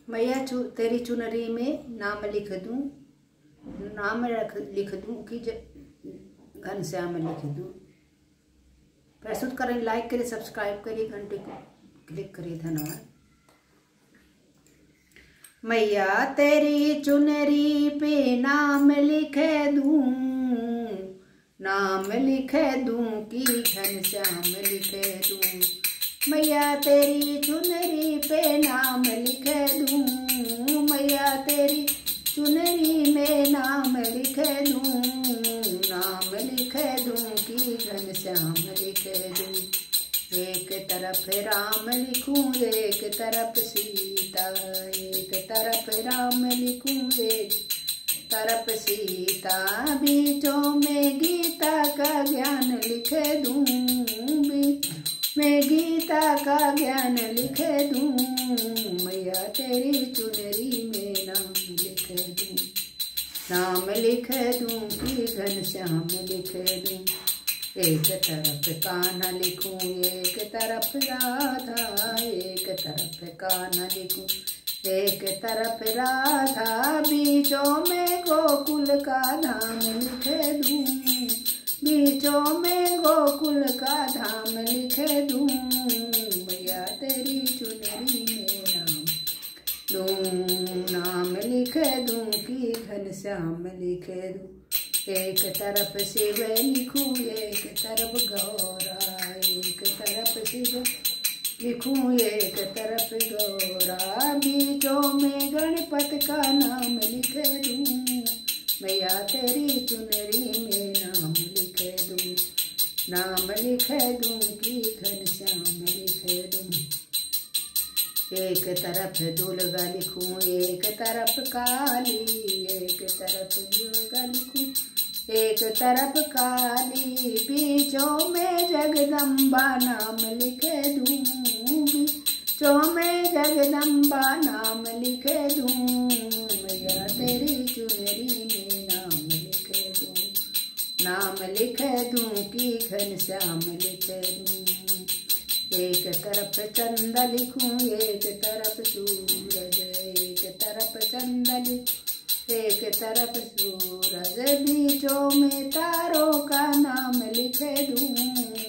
मैया तेरी चुनरी में नाम लिख दूं, नाम लिख दूं कि घनश्याम लिख दूं। प्रस्तुत करें, लाइक करें, सब्सक्राइब करिए, घंटे को क्लिक करिए। धन्यवाद। मैया तेरी चुनरी पे नाम लिख दूं, नाम लिख दूं कि घनश्याम लिख दूं। मैया तेरी चुनरी पे नाम लिख दूं, मैया तेरी चुनरी में नाम लिख दूं, नाम लिख दूं कि घनश्याम लिख दूं। एक तरफ राम लिखूं, एक तरफ सीता, एक तरफ राम लिखूं, एक तरफ सीता। बीचों में गीता का ज्ञान लिख दूं, बीच में गीता का ज्ञान लिख दूं। मैया तेरी चुनरी में नाम लिख दूं, नाम लिख दूं कि घनश्याम लिख दूं। एक तरफ कान्हा लिखूं, एक तरफ राधा, एक तरफ कान्हा लिखूं, एक तरफ राधा। बीचों में गोकुल का धाम लिख दूं, बीचों में गोकुल का धाम लिख दूं। मैया तेरी चुनरी में नाम दूं, नाम लिख दूं कि घनश्याम लिख दूं। एक तरफ शिव लिखूं, एक तरफ गौरा, एक तरफ शिव लिखूं, एक तरफ गौरा। बीचों में गणपत का नाम लिख दूं, मैया तेरी चुनरी में नाम लिख दूं, नाम लिख दूं कि घनश्याम लिख दूं। एक तरफ दुर्गा लिखूं, एक तरफ काली, एक तरफ दुर्गा लिखूं, एक तरफ काली। बीचों में जगदम्बा नाम लिख दूं, बीचों में जगदम्बा नाम लिख दूं। मैया तेरी चुनरी में नाम लिख दूं, नाम लिख दूं कि घनश्याम लिख दूं। एक तरफ चंदा लिखूं, एक तरफ सूरज, एक तरफ चंदा लिखूं, एक तरफ सूरज। बीचों में तारों का नाम लिख दूं,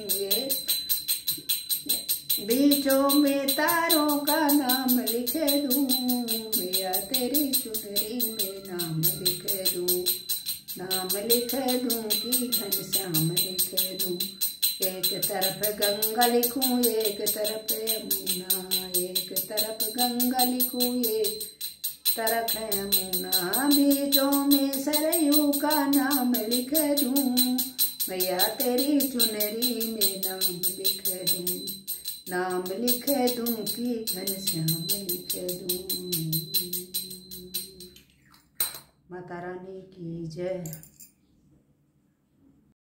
बीचों में तारों का नाम लिख दूं। मैया तेरी चुनरी में नाम लिख दूं, नाम लिख दूं कि घनश्याम लिख दूं। एक तरफ गंगा लिखूं, एक तरफ यमुना, एक तरफ गंगा लिखूं, एक तरफ यमुना। बीचों में सरयू का नाम लिख दूं, मैया तेरी चुनरी में नाम लिख दूं, नाम लिख दूं कि घनश्याम लिख दूं। माता रानी की जय।